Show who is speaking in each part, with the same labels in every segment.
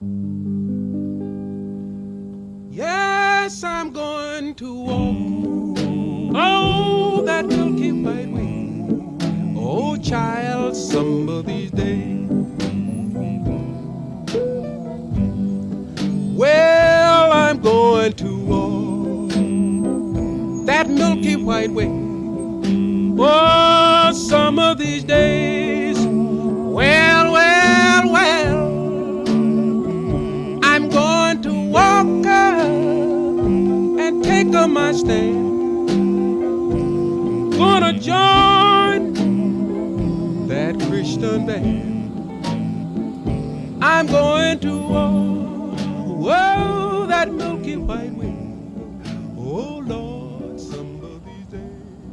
Speaker 1: Yes, I'm going to walk, oh, that milky white way. Oh, child, some of these days. Well, I'm going to walk that milky white way. Oh, some of these days. Well, well, well, I'm going to walk and take up my stand. Gonna join that Christian band. I'm going to walk, whoa, that milky white way. Oh, Lord, some of these days.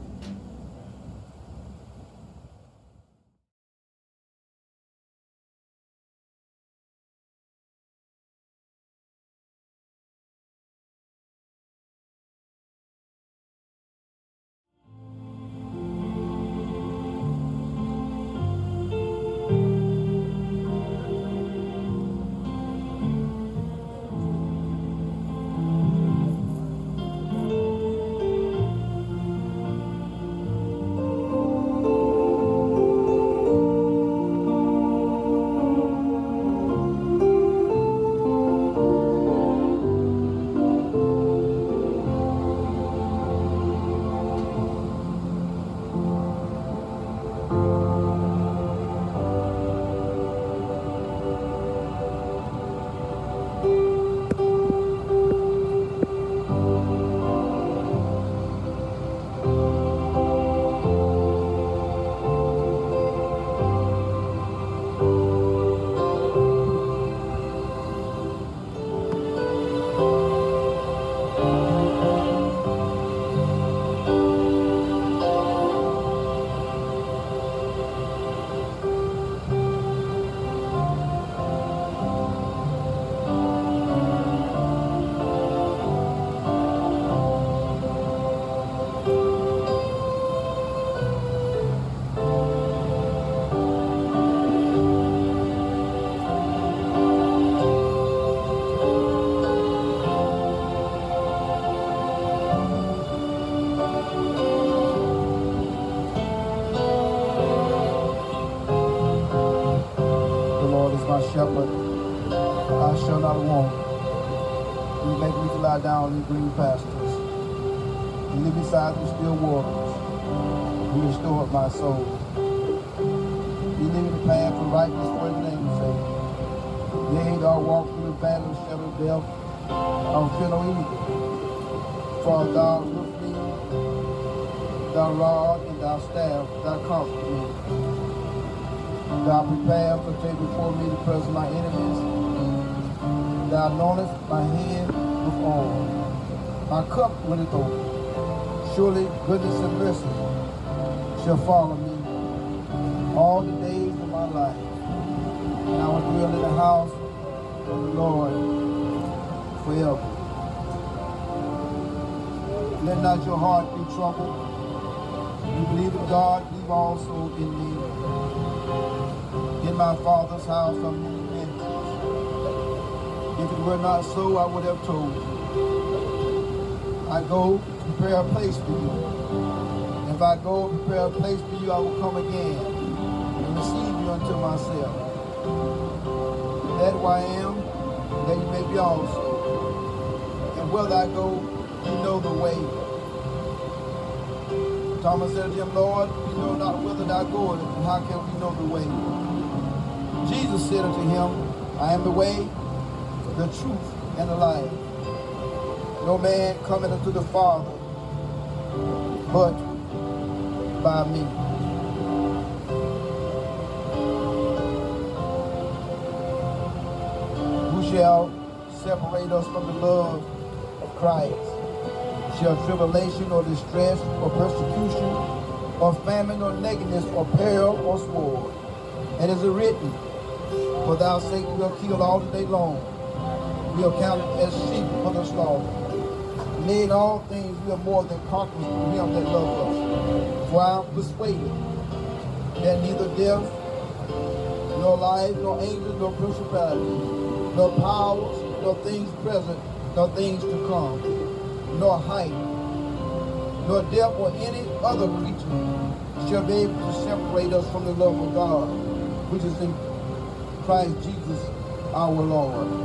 Speaker 2: Shepherd, I shall not want. You make me to lie down in green pastures. You live beside the still waters. You restore my soul. You live in the path of righteousness for his name's sake. Yea, though I walk through the valley of the shadow of death, I will fear no evil. For thou art with me, thy rod and thy staff, thou comfort me. Thou preparest a table before me in the presence of my enemies. Thou anointest my head with oil. My cup runneth over. Surely goodness and mercy shall follow me all the days of my life. And I will dwell in the house of the Lord forever. Let not your heart be troubled. You believe in God, believe also in me. In my Father's house are many mansions. If it were not so, I would have told you. I go to prepare a place for you. If I go and prepare a place for you, I will come again and receive you unto myself. That where I am, that you may be also. And where I go, you know the way. Thomas said to him, Lord, we know not whither thou goest, and how can we know the way? Jesus said unto him, I am the way, the truth, and the life. No man cometh unto the Father but by me. Who shall separate us from the love of Christ? Shall tribulation or distress or persecution or famine or nakedness or peril or sword? And is it written, for thy sake we are killed all the day long. We are counted as sheep for the slaughter. Nay, in all things we are more than conquerors through him that loved us. For I am persuaded that neither death, nor life, nor angels, nor principalities, nor powers, nor things present, nor things to come, nor height, nor depth, or any other creature shall be able to separate us from the love of God, which is in Christ Jesus our Lord.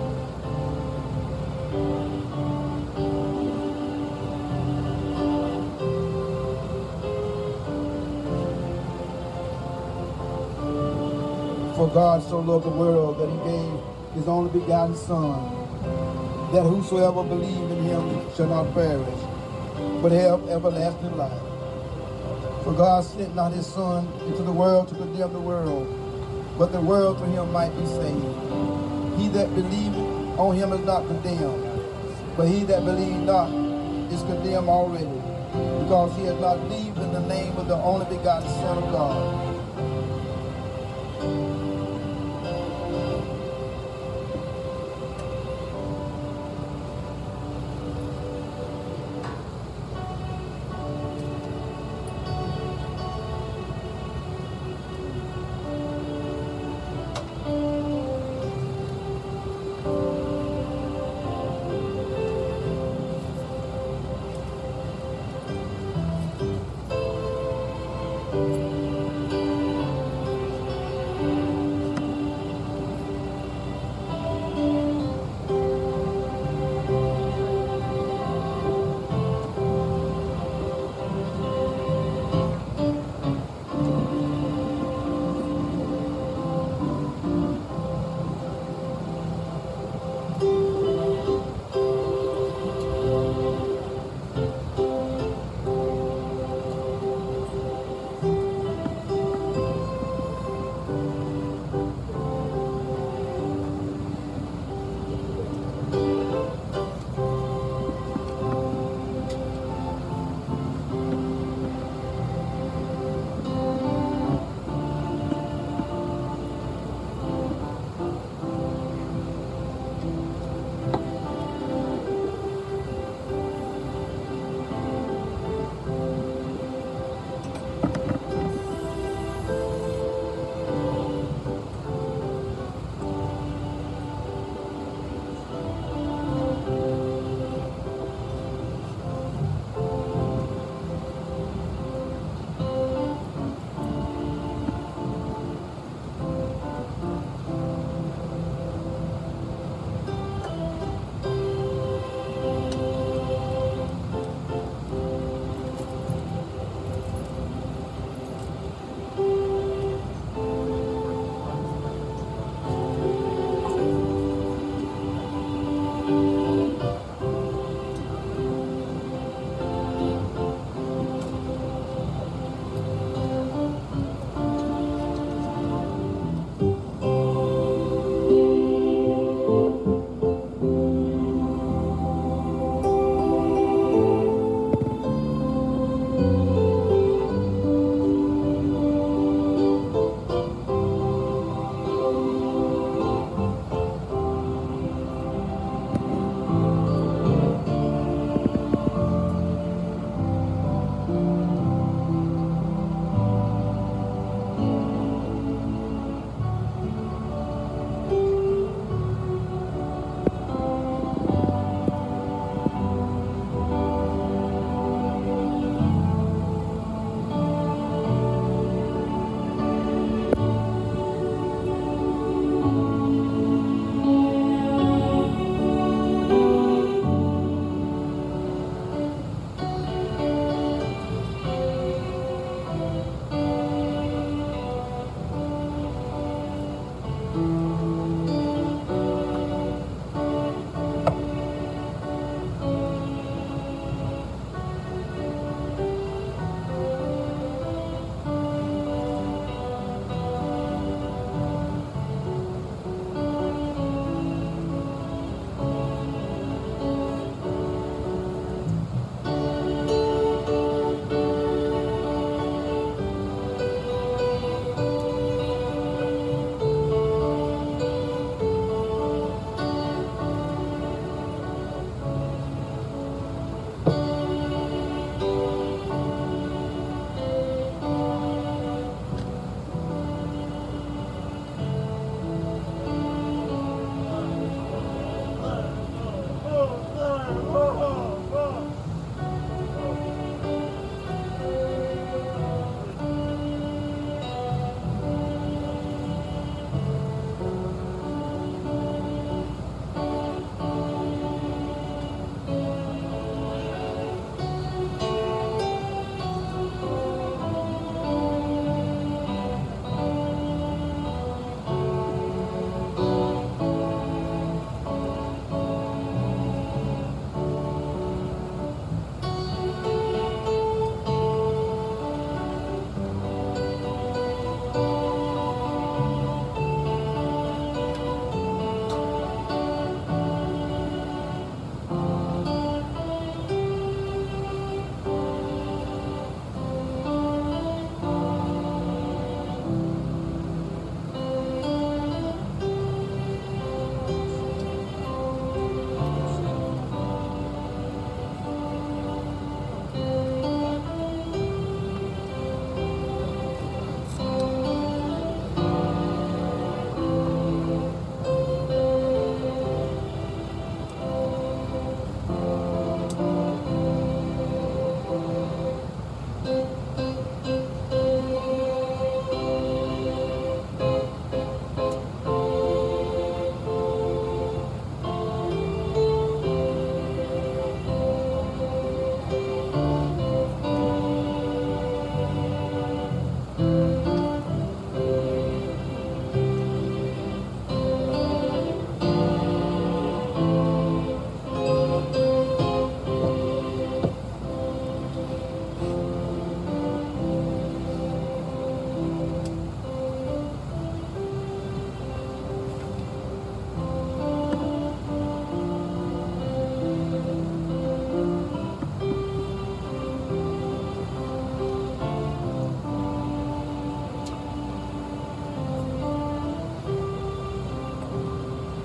Speaker 2: For God so loved the world that he gave his only begotten Son, that whosoever believe in him shall not perish, but have everlasting life. For God sent not his Son into the world to condemn the world, but the world through him might be saved. He that believeth on him is not condemned, but he that believeth not is condemned already, because he has not believed in the name of the only begotten Son of God.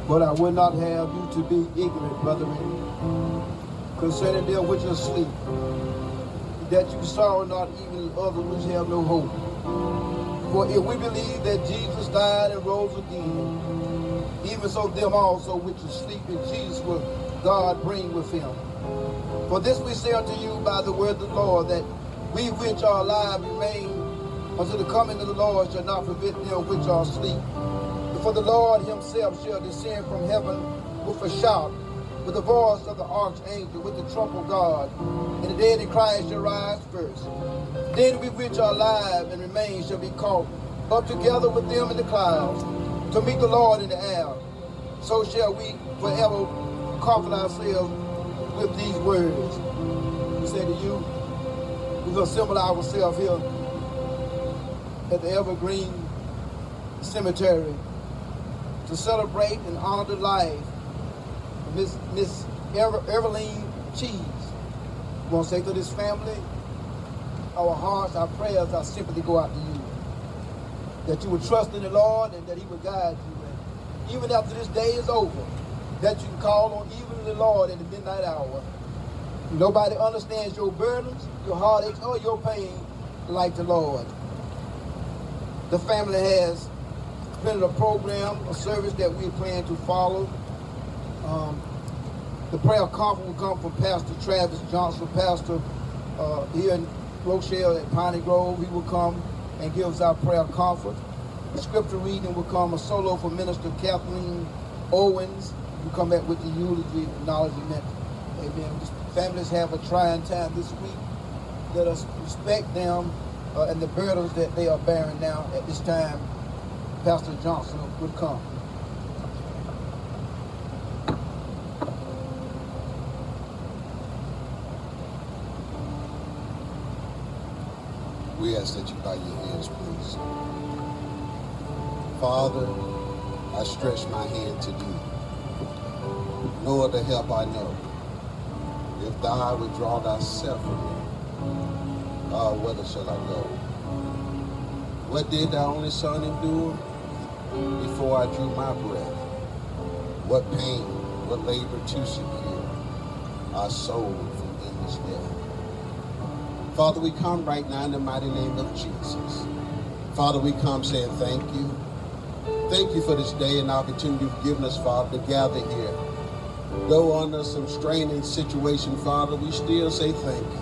Speaker 2: But I would not have you to be ignorant, brethren, concerning them which are asleep, that you sorrow not even others which have no hope. For if we believe that Jesus died and rose again, even so them also which are asleep in Jesus will God bring with him. For this we say unto you by the word of the Lord, that we which are alive remain until the coming of the Lord shall not forbid them which are asleep. For the Lord himself shall descend from heaven with a shout, with the voice of the archangel, with the trump of God, and the dead in Christ shall rise first. Then we which are alive and remain shall be caught up together with them in the clouds to meet the Lord in the air. So shall we forever comfort ourselves with these words. We say to you, we've assembled ourselves here at the Evergreen Cemetery to celebrate and honor the life of Miss Everleene Cheese. We want to say to this family, our hearts, our prayers, our sympathy go out to you. That you would trust in the Lord and that he would guide you. And even after this day is over, that you can call on even the Lord in the midnight hour. Nobody understands your burdens, your heartaches, or your pain like the Lord. The family has printed a program, a service that we plan to follow. The prayer conference will come from Pastor Travis Johnson, pastor here in Rochelle at Piney Grove. He will come and give us our prayer conference. The scripture reading will come a solo for Minister Kathleen Owens. We'll come back with the eulogy and acknowledgement. Amen. Families have a trying time this week. Let us respect them and the burdens that they are bearing now at this time. Pastor Johnson would come.
Speaker 3: We ask that you bow your heads, please. Father, I stretch my hand to thee. No other help I know. If thou withdraw thyself from me, God, whither shall I go? What did thy only Son endure before I drew my breath? What pain, what labor to secure our soul from endless death? Father, we come right now in the mighty name of Jesus. Father, we come saying thank you. Thank you for this day and opportunity you've given us, Father, to gather here. Though under some straining situation, Father, we still say thank you.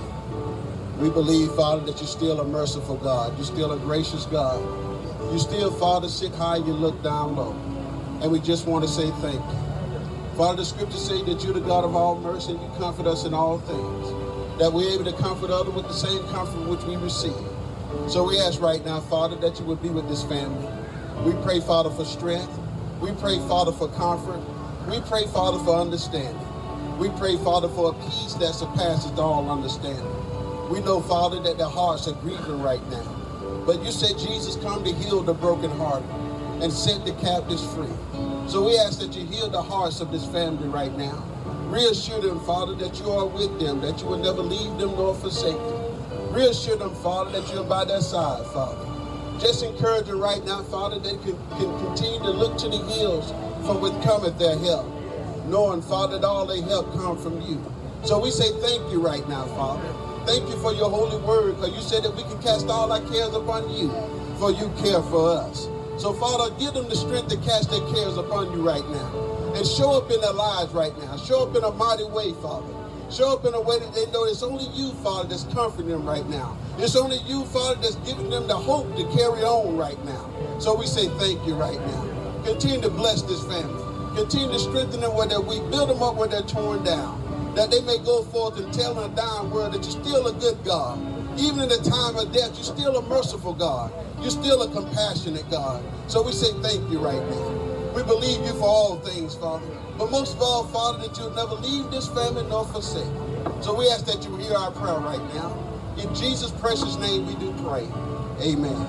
Speaker 3: We believe, Father, that you're still a merciful God. You're still a gracious God. You still, Father, sit high, you look down low. And we just want to say thank you. Father, the scriptures say that you're the God of all mercy and you comfort us in all things. That we're able to comfort others with the same comfort which we receive. So we ask right now, Father, that you would be with this family. We pray, Father, for strength. We pray, Father, for comfort. We pray, Father, for understanding. We pray, Father, for a peace that surpasses all understanding. We know, Father, that their hearts are grieving right now. But you said Jesus come to heal the brokenhearted and set the captives free. So we ask that you heal the hearts of this family right now. Reassure them, Father, that you are with them, that you will never leave them nor forsake them. Reassure them, Father, that you're by their side, Father. Just encourage them right now, Father, they can continue to look to the hills from which cometh their help, knowing, Father, that all their help comes from you. So we say thank you right now, Father. Thank you for your holy word, because you said that we can cast all our cares upon you, for you care for us. So, Father, give them the strength to cast their cares upon you right now. And show up in their lives right now. Show up in a mighty way, Father. Show up in a way that they know it's only you, Father, that's comforting them right now. It's only you, Father, that's giving them the hope to carry on right now. So we say thank you right now. Continue to bless this family. Continue to strengthen them where they're weak. Build them up where they're torn down. That they may go forth and tell a dying world that you're still a good God. Even in the time of death, you're still a merciful God. You're still a compassionate God. So we say thank you right now. We believe you for all things, Father. But most of all, Father, that you'll never leave this family nor forsake. So we ask that you hear our prayer right now. In Jesus' precious name we do pray. Amen.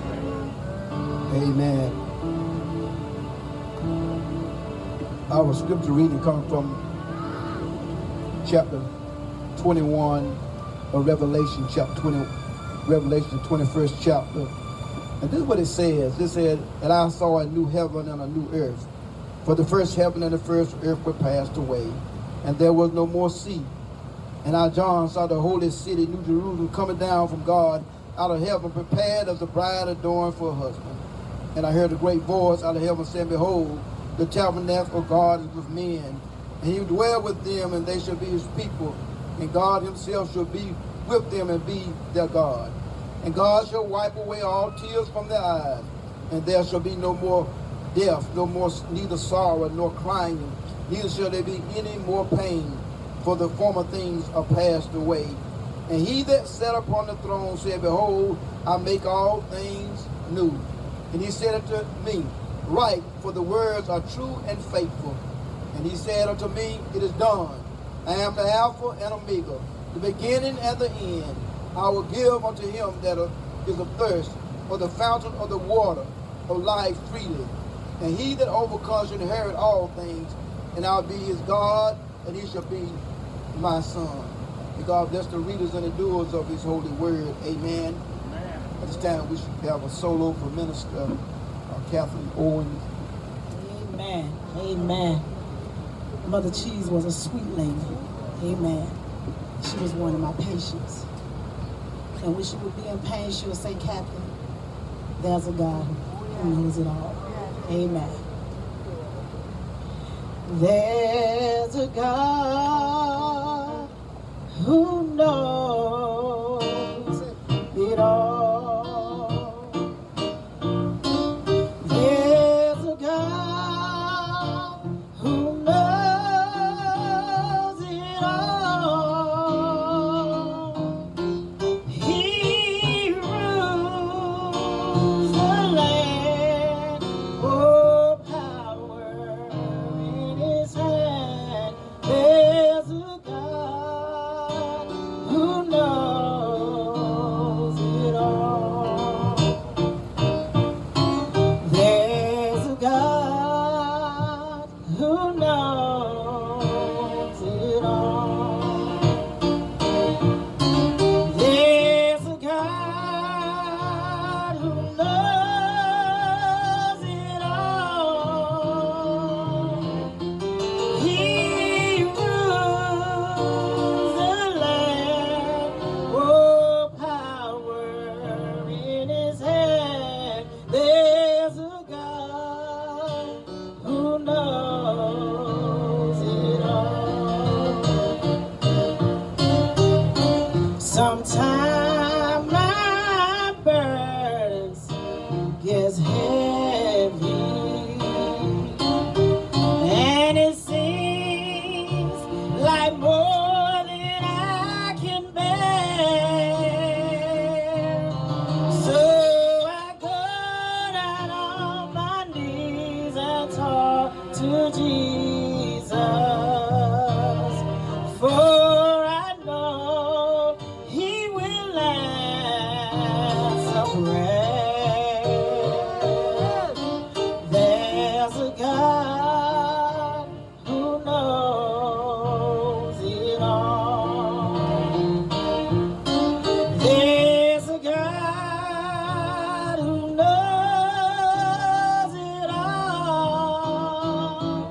Speaker 2: Amen. Our scripture reading comes from chapter 21 of Revelation, chapter 20, Revelation 21st chapter. And this is what it says. It said, and I saw a new heaven and a new earth. For the first heaven and the first earth were passed away, and there was no more sea. And I, John, saw the holy city, New Jerusalem, coming down from God out of heaven, prepared as a bride adorned for a husband. And I heard a great voice out of heaven saying, Behold, the tabernacle of God is with men, and he will dwell with them, and they shall be his people. And God himself shall be with them and be their God. And God shall wipe away all tears from their eyes, and there shall be no more death, no more neither sorrow nor crying, neither shall there be any more pain, for the former things are passed away. And he that sat upon the throne said, Behold, I make all things new. And he said unto me, Write, for the words are true and faithful. And he said unto me, It is done. I am the Alpha and Omega, the beginning and the end. I will give unto him that is athirst of the fountain of the water of life freely. And he that overcomes shall inherit all things, and I will be his God, and he shall be my son. May God bless the readers and the doers of his holy word. Amen. Amen. At this time, we should have a solo for Minister Kathleen Owens.
Speaker 4: Amen. Amen. Mother Cheese was a sweet lady. Amen. She was one of my patients. And when she would be in pain, she would say, Captain, there's a God who knows it all. Amen. There's a God who knows it all. There's a God who knows it all. He rules the land, oh, power in his hand. There's a God who knows it all. There's a God who knows it all. There's a God who knows it all. He rules the land, oh, power in his hand. There's a God who knows it all. Sometimes my burdens gets heavy, and it seems like more than I can bear. So I go down on my knees and talk to Jesus, for I know he will answer prayer. There's a God who knows it all. There's a God who knows it all.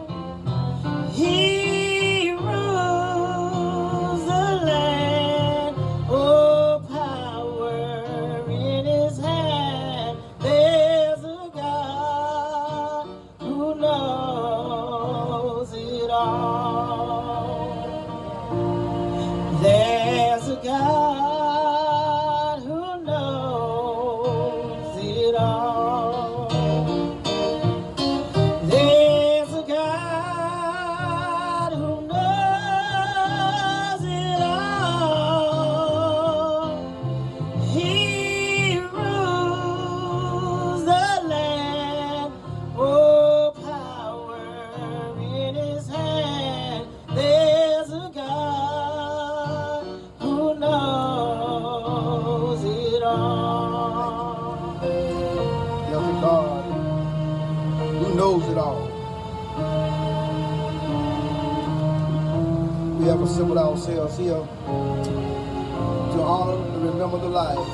Speaker 4: He rules the land, oh, power in his hand. There's a God who knows it all. There's a God who knows it all. There's a God who knows it all. He rules the land, oh, power in his hand. There's a God who knows it all.
Speaker 2: There's a God who knows it all. We have assembled ourselves here to honor and remember the life of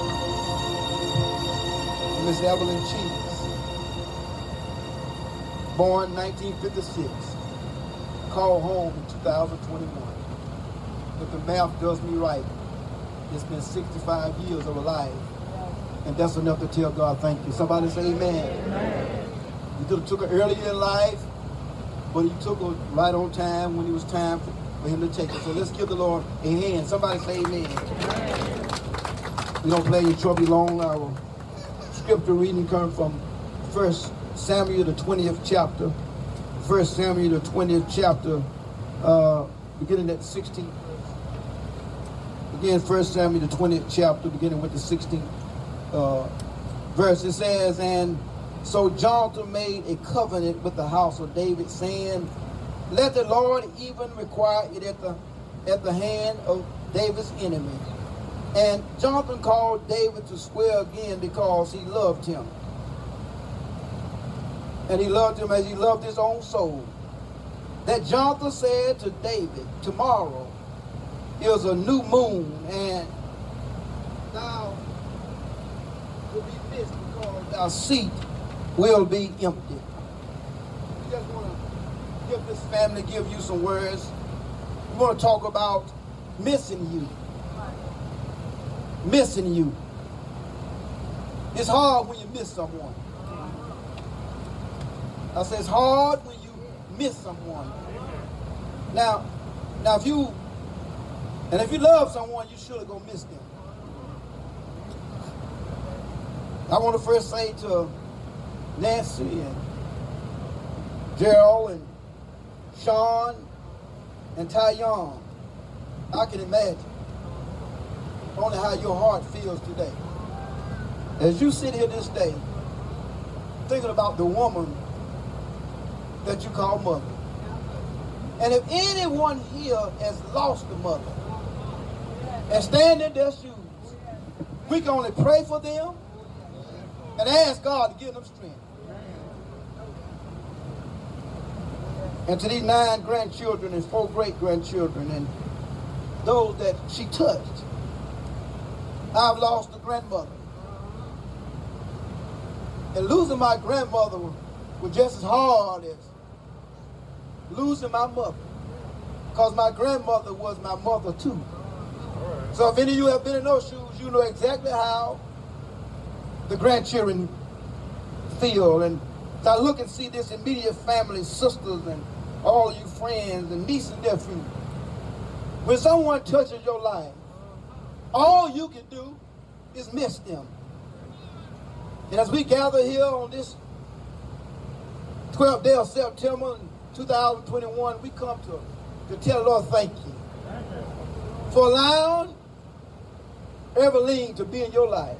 Speaker 2: Miss Everleene Cheese. born 1956, called home in 2021. If the math does me right, it's been 65 years of a life. And that's enough to tell God thank you. Somebody say amen. Amen. He could have took it earlier in life, but he took it right on time when it was time for him to take it. So let's give the Lord a hand. Somebody say amen. Amen. We don't play in trouble long. Our scripture reading comes from 1 Samuel, the 20th chapter. 1 Samuel, the 20th chapter, beginning at 16th. Again, 1 Samuel, the 20th chapter, beginning with the 16th verse. It says, and so Jonathan made a covenant with the house of David, saying, let the Lord even require it at the hand of David's enemy. And Jonathan called David to swear again because he loved him. And he loved him as he loved his own soul. That Jonathan said to David, tomorrow is a new moon, and thou will be missed because thy seat will be empty. We just want to give this family, give you some words. We want to talk about missing you. Missing you. It's hard when you miss someone. I say it's hard when you miss someone. Now if you love someone, you surely gonna miss them. I want to first say to Nancy and Gerald and Sean and Tyon, I can imagine only how your heart feels today. As you sit here this day, thinking about the woman that you call mother. And if anyone here has lost a mother and stand in their shoes, we can only pray for them and ask God to give them strength. And to these 9 grandchildren and 4 great-grandchildren and those that she touched, I've lost a grandmother. And losing my grandmother was just as hard as losing my mother, because my grandmother was my mother too. So if any of you have been in those shoes, you know exactly how the grandchildren feel. And so I look and see this immediate family, sisters and all you friends and nieces and nephews. When someone touches your life, all you can do is miss them. And as we gather here on this 12th day of September 2021, we come to tell the Lord thank you for allowing Everleene to be in your life.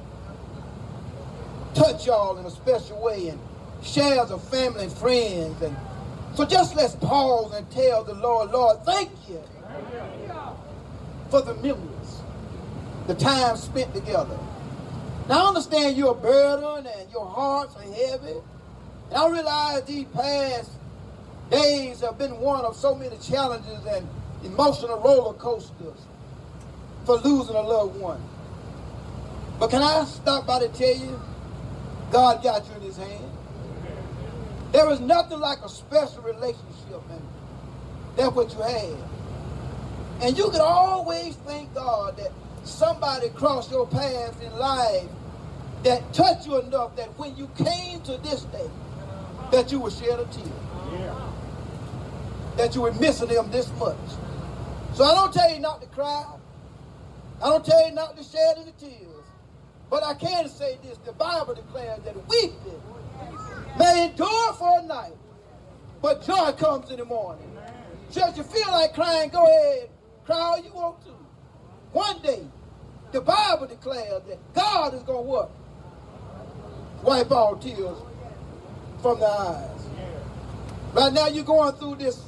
Speaker 2: Touch y'all in a special way and share as a family and friends. And so just let's pause and tell the Lord, Lord, thank you for the memories, the time spent together. Now I understand you're a burden and your hearts are heavy. And I realize these past days have been one of so many challenges and emotional roller coasters for losing a loved one. But can I stop by to tell you, God got you in his hand. There is nothing like a special relationship, and that's what you have. And you can always thank God that somebody crossed your path in life that touched you enough that when you came to this day, that you would shed a tear. Yeah. That you were missing them this much. So I don't tell you not to cry. I don't tell you not to shed any tears. But I can say this, the Bible declares that weeping may endure for a night, but joy comes in the morning. So if you feel like crying, go ahead, cry all you want to. One day, the Bible declares that God is going to what? Wipe all tears from their eyes. Right now you're going through this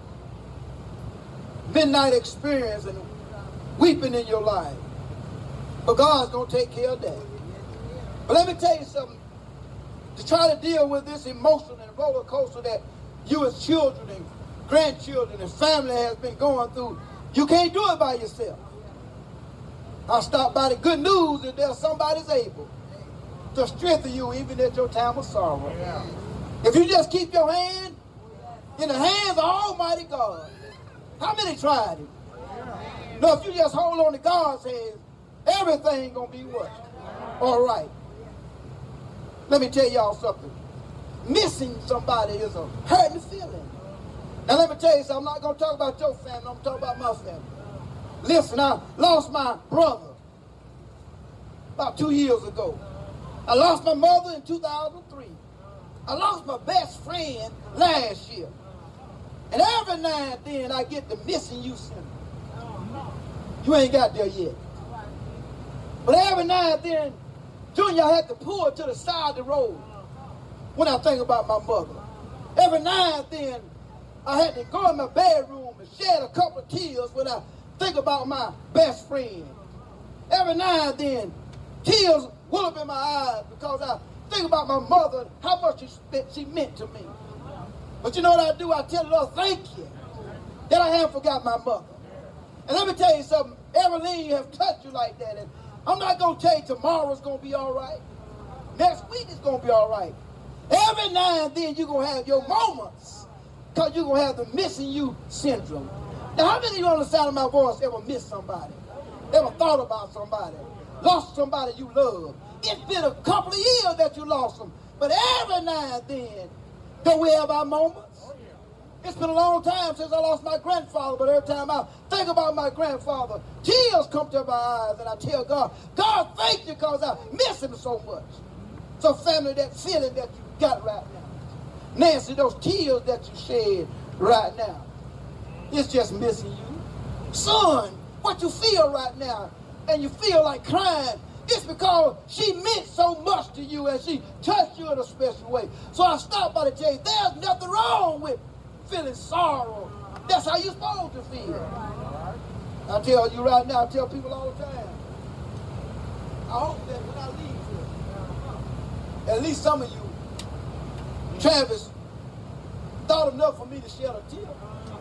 Speaker 2: midnight experience and weeping in your life. But God's going to take care of that. But let me tell you something. To try to deal with this emotion and roller coaster that you as children and grandchildren and family has been going through, you can't do it by yourself. I'll stop by the good news that there's somebody's able to strengthen you even at your time of sorrow. Yeah. If you just keep your hand in the hands of Almighty God, how many tried it? No, if you just hold on to God's hands, everything gonna be what? All right. Let me tell y'all something. Missing somebody is a hurting feeling. Now let me tell you something. I'm not gonna talk about your family. I'm talking about my family. Listen, I lost my brother about 2 years ago. I lost my mother in 2003. I lost my best friend last year. And every now and then I get the missing you syndrome. You ain't got there yet. But every now and then, Junior, I had to pull to the side of the road when I think about my mother. Every now and then, I had to go in my bedroom and shed a couple of tears when I think about my best friend. Every now and then, tears well up in my eyes because I think about my mother and how much she meant to me. But you know what I do? I tell the Lord, thank you that I haven't forgot my mother. And let me tell you something, Everleene has touched you like that. And I'm not going to tell you tomorrow's going to be all right. Next week is going to be all right. Every now and then you're going to have your moments because you're going to have the missing you syndrome. Now, how many of you on the sound of my voice ever missed somebody? Ever thought about somebody? Lost somebody you love? It's been a couple of years that you lost them. But every now and then, don't we have our moments? It's been a long time since I lost my grandfather, but every time I think about my grandfather, tears come to my eyes, and I tell God, God, thank you because I miss him so much. So family, that feeling that you got right now, Nancy, those tears that you shed right now, it's just missing you. Son, what you feel right now, and you feel like crying, it's because she meant so much to you and she touched you in a special way. So I stopped by to tell you, there's nothing wrong with feeling sorrow. That's how you're supposed to feel. I tell you right now, I tell people all the time, I hope that when I leave here, at least some of you, Travis, thought enough for me to shed a tear.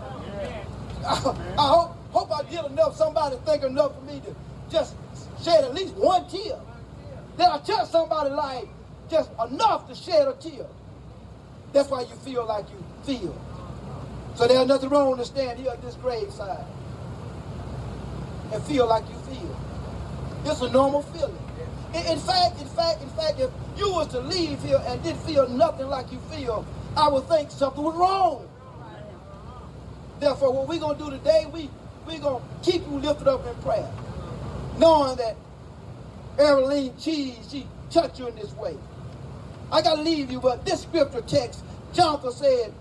Speaker 2: I hope I did enough, somebody think enough for me to just shed at least one tear. Then I touch somebody's life just enough to shed a tear. That's why you feel like you feel. So there's nothing wrong to stand here at this graveside and feel like you feel. It's a normal feeling. In fact, if you was to leave here and didn't feel nothing like you feel, I would think something was wrong. Therefore, what we're going to do today, we're going to keep you lifted up in prayer, knowing that Everleene Cheese, she touched you in this way. I got to leave you, but this scripture text, Jonathan said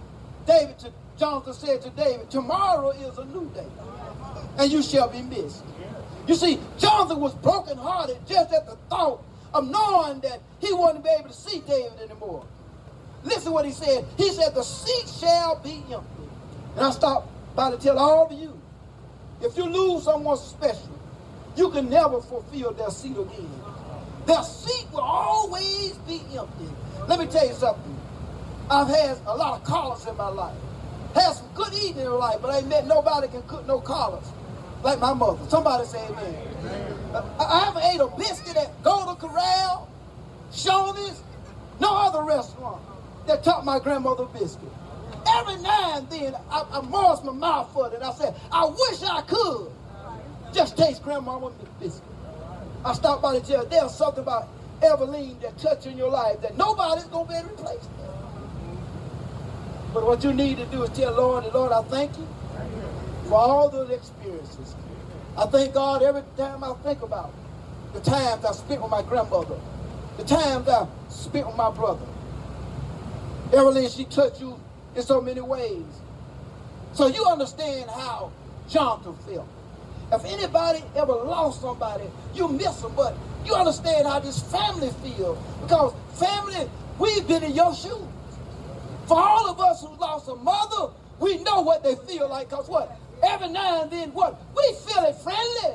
Speaker 2: to David, tomorrow is a new day, and you shall be missed. You see, Jonathan was brokenhearted just at the thought of knowing that he wouldn't be able to see David anymore. Listen what he said. He said, the seat shall be empty. And I stopped by to tell all of you, if you lose someone special, you can never fulfill their seat again. Their seat will always be empty. Let me tell you something. I've had a lot of collars in my life. Had some good eating in life, but I ain't met nobody can cook no collars like my mother. Somebody say amen. I haven't ate a biscuit at Golden Corral, Shoney's, no other restaurant that taught my grandmother biscuit. Every now and then, I moist my mouth for it, and I said, I wish I could just taste grandmama's biscuit. I stopped by to tell you, there's something about Everleene that touched in your life that nobody's going to be able to replace that. But what you need to do is tell Lord, I thank you for all those experiences. I thank God every time I think about the times I spent with my grandmother, the times I spent with my brother. Everleene, she touched you in so many ways. So you understand how Jonathan felt. If anybody ever lost somebody, you miss them, but you understand how this family feels. Because family, we've been in your shoes. For all of us who lost a mother, we know what they feel like. Because what? Every now and then, what? We feel it friendly.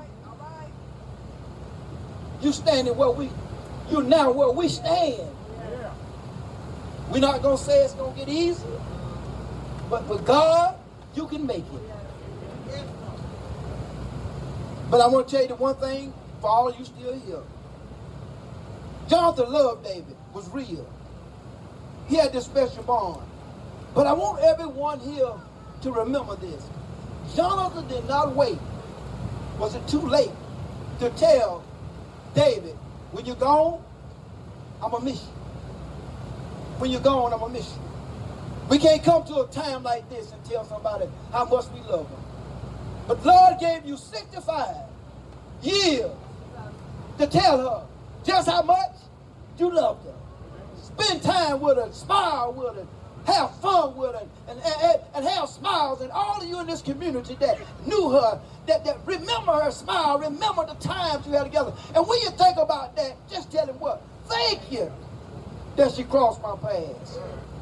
Speaker 2: You standing where you now where we stand. We're not going to say it's going to get easy. But with God, you can make it. But I want to tell you the one thing for all of you still here. Jonathan loved David, was real. he had this special bond. But I want everyone here to remember this. Jonathan did not wait. Was it too late to tell David, when you're gone, I'm going to miss you. When you're gone, I'm going to miss you. We can't come to a time like this and tell somebody how much we love them. But Lord gave you 65 years to tell her just how much you loved her. Spend time with her, smile with her, have fun with her, and have smiles. And all of you in this community that knew her, that remember her smile, remember the times you had together. And when you think about that, just tell him what? Thank you that she crossed my path.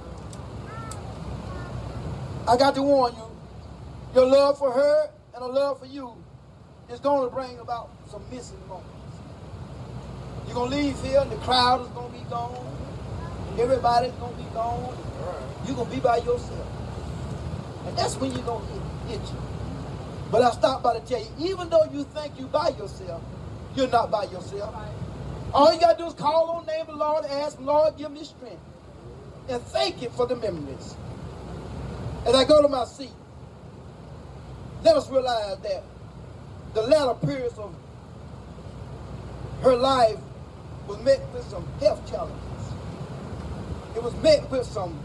Speaker 2: I got to warn you, your love for her and a love for you is going to bring about some missing moments. You're going to leave here and the crowd is going to be gone. Everybody's going to be gone. You're going to be by yourself. And that's when you're going to hit you. But I stopped by to tell you, even though you think you're by yourself, you're not by yourself. All you got to do is call on the name of the Lord and ask, Lord, give me strength. And thank Him for the memories. As I go to my seat, let us realize that the latter periods of her life was met with some health challenges. It was met with some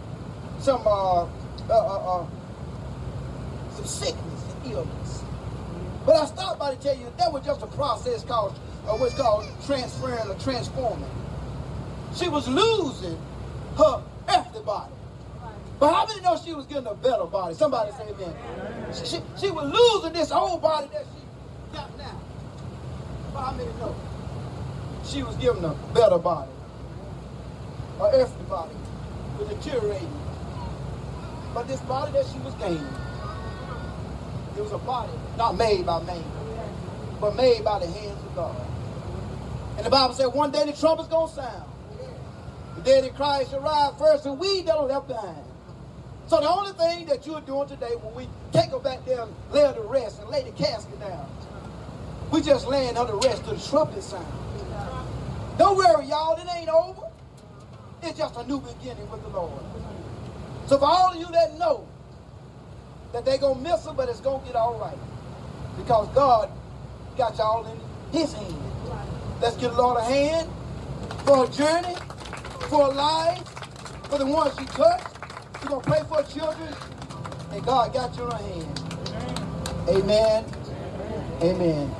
Speaker 2: sickness and illness. But I stopped by to tell you that was just a process called what's called transferring or transforming. She was losing her earthly body. But how many know she was getting a better body? Somebody say amen. She was losing this old body that she got now. But how many know she was given a better body? Her earthly body was deteriorating. But this body that she was gaining, it was a body not made by man, but made by the hands of God. And the Bible said one day the trumpet's going to sound. The day that Christ shall arrive first, and we that are left behind. So the only thing that you're doing today when we take her back there and lay her to rest and lay the casket down, we just laying her to rest to the trumpet sound. Don't worry, y'all, it ain't over. It's just a new beginning with the Lord. So for all of you that know that they're going to miss her, but it's going to get all right. Because God got y'all in His hand. Let's give the Lord a hand for a journey, for a life, for the ones she touched. We're going to pray for her children, and God got you in her hand. Amen. Amen.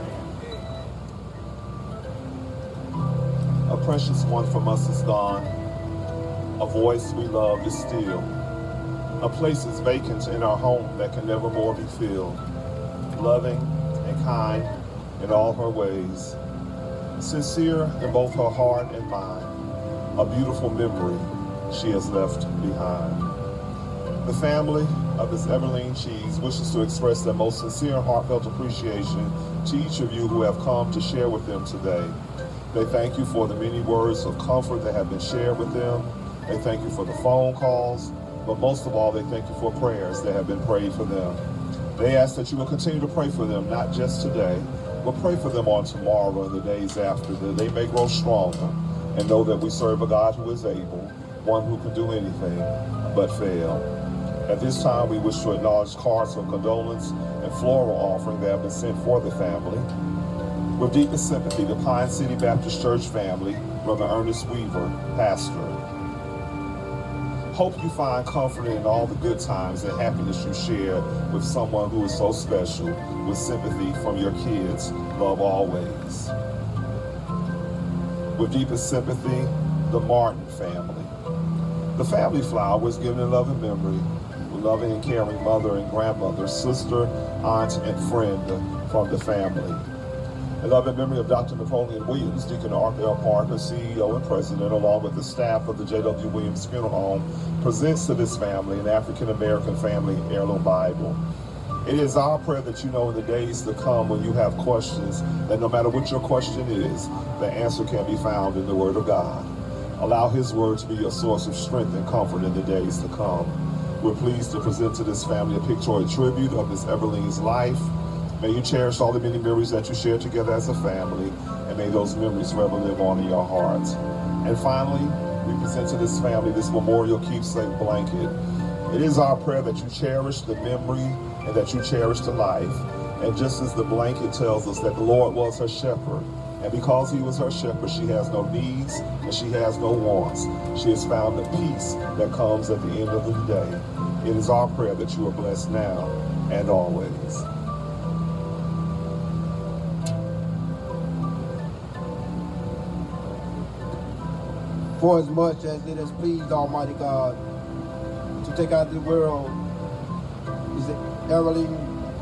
Speaker 5: A precious one from us is gone. A voice we love is still. A place is vacant in our home that can never more be filled. Loving and kind in all her ways. Sincere in both her heart and mind. A beautiful memory she has left behind. The family of Miss Everleene Cheese wishes to express their most sincere and heartfelt appreciation to each of you who have come to share with them today. They thank you for the many words of comfort that have been shared with them. They thank you for the phone calls, but most of all, they thank you for prayers that have been prayed for them. They ask that you will continue to pray for them, not just today, but pray for them on tomorrow and the days after, that they may grow stronger and know that we serve a God who is able, one who can do anything but fail. At this time, we wish to acknowledge cards of condolence and floral offering that have been sent for the family. With deepest sympathy, the Pine City Baptist Church family, Reverend Ernest Weaver, pastor. Hope you find comfort in all the good times and happiness you share with someone who is so special, with sympathy from your kids. Love always. With deepest sympathy, the Martin family. The family flower was given in love and memory, with loving and caring mother and grandmother, sister, aunt, and friend from the family. In love and memory of Dr. Napoleon Williams, Deacon Arthur L. Parker, CEO and President, along with the staff of the J.W. Williams Funeral Home, presents to this family an African-American family heirloom Bible. It is our prayer that you know in the days to come when you have questions, that no matter what your question is, the answer can be found in the Word of God. Allow His Word to be your source of strength and comfort in the days to come. We're pleased to present to this family a pictorial tribute of Miss Everleene's life. May you cherish all the many memories that you share together as a family, and may those memories forever live on in your hearts. And finally, we present to this family this memorial keepsake blanket. It is our prayer that you cherish the memory and that you cherish the life. And just as the blanket tells us that the Lord was her shepherd, and because he was her shepherd, she has no needs and she has no wants. She has found the peace that comes at the end of the day. It is our prayer that you are blessed now and always.
Speaker 2: For as much as it has pleased Almighty God to take out of the world is Everleene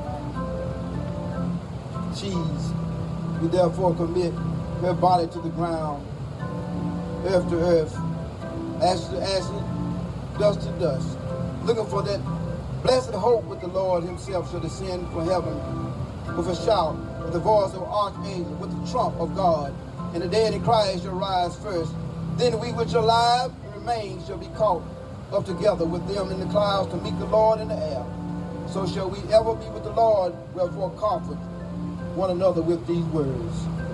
Speaker 2: cheese, we therefore commit her body to the ground, earth to earth, ashes to ashes, dust to dust, looking for that blessed hope with the Lord himself shall descend from heaven with a shout, with the voice of archangel, with the trump of God, and the dead in Christ shall rise first. Then we which are alive and remain shall be caught up together with them in the clouds to meet the Lord in the air. So shall we ever be with the Lord, wherefore comfort one another with these words.